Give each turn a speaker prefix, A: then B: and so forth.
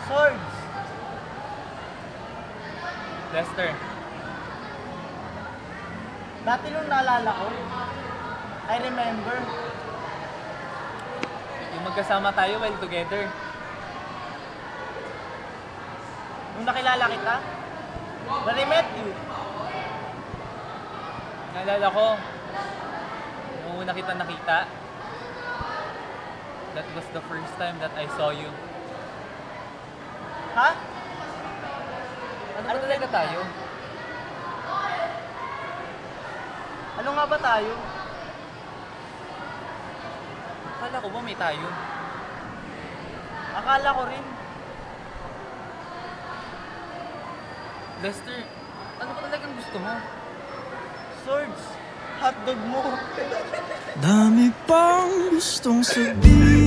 A: Swords.
B: Lester.
A: Dati nung naalala ko, I remember.
B: Yung magkasama tayo while together.
A: Nung nakilala kita, when I met you.
B: Naalala ko, nung una kita nakita, that was the first time that I saw you.
A: Ha?
B: Ano ba talaga tayo?
A: Ano nga ba tayo?
B: Akala ko ba may tayo?
A: Akala ko rin.
B: Lester, ano ba talagang gusto mo?
A: Swords. Hotdog mo.
C: Dami pang gustong sabihin.